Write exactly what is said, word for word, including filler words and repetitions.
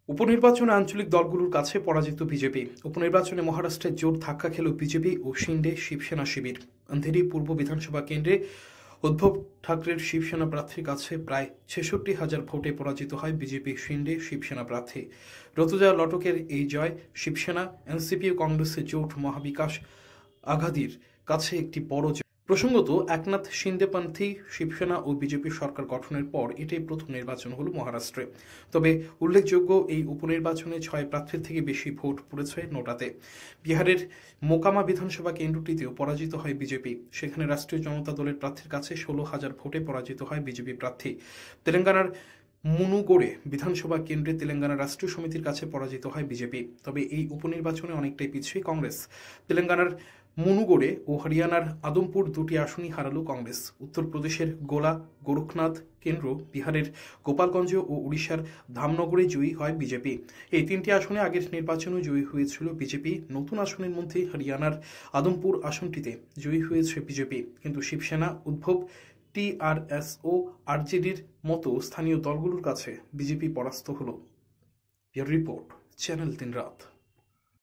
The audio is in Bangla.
উপনির্বাচনে আঞ্চলিক দলগুলোর কাছে পরাজিত বিজেপি। উপনির্বাচনে মহারাষ্ট্রে জোর ধাক্কা খেল বিজেপি ও শিন্ডে শিবসেনা শিবির। অন্ধেরি পূর্ব বিধানসভা কেন্দ্রে উদ্ধব ঠাকরের শিবসেনা প্রার্থীর কাছে প্রায় ছেষট্টি হাজার ভোটে পরাজিত হয় বিজেপি শিন্ডে শিবসেনা প্রার্থী। রতুজা লটকের এই জয় শিবসেনা, এনসিপি ও কংগ্রেসের জোট মহাবিকাশ আঘাদির কাছে একটি বড় জয়। প্রসঙ্গত, একনাথ শিন্দেপন্থী শিবসেনা ও বিজেপি সরকার গঠনের পর এটাই প্রথম নির্বাচন হল মহারাষ্ট্রে। তবে উল্লেখযোগ্য, এই উপনির্বাচনে ছয় প্রার্থীর থেকে বেশি ভোট পড়েছে নোটাতে। বিহারের মোকামা বিধানসভা কেন্দ্রটিতেও পরাজিত হয় বিজেপি। সেখানে রাষ্ট্রীয় জনতা দলের প্রার্থীর কাছে ষোলো হাজার ভোটে পরাজিত হয় বিজেপি প্রার্থী। তেলেঙ্গানার মুনুগোড়ে বিধানসভা কেন্দ্রে তেলেঙ্গানা রাষ্ট্রীয় সমিতির কাছে পরাজিত হয় বিজেপি। তবে এই উপনির্বাচনে অনেকটাই পিছিয়ে কংগ্রেস। তেলেঙ্গানার মুনুগোড়ে ও হরিয়ানার আদমপুর দুটি আসনই হারালো কংগ্রেস। উত্তরপ্রদেশের গোলা গোরখনাথ কেন্দ্র, বিহারের গোপালগঞ্জ ও উড়িষ্যার ধামনগরে জয়ী হয় বিজেপি। এই তিনটি আসনে আগের নির্বাচনেও জয়ী হয়েছিল বিজেপি। নতুন আসনের মধ্যে হরিয়ানার আদমপুর আসনটিতে জয়ী হয়েছে বিজেপি, কিন্তু শিবসেনা, উদ্ধব, টিআরএস ও আরজেডির মতো স্থানীয় দলগুলোর কাছে বিজেপি পরাস্ত হল। রিপোর্ট, চ্যানেল তিন রাত।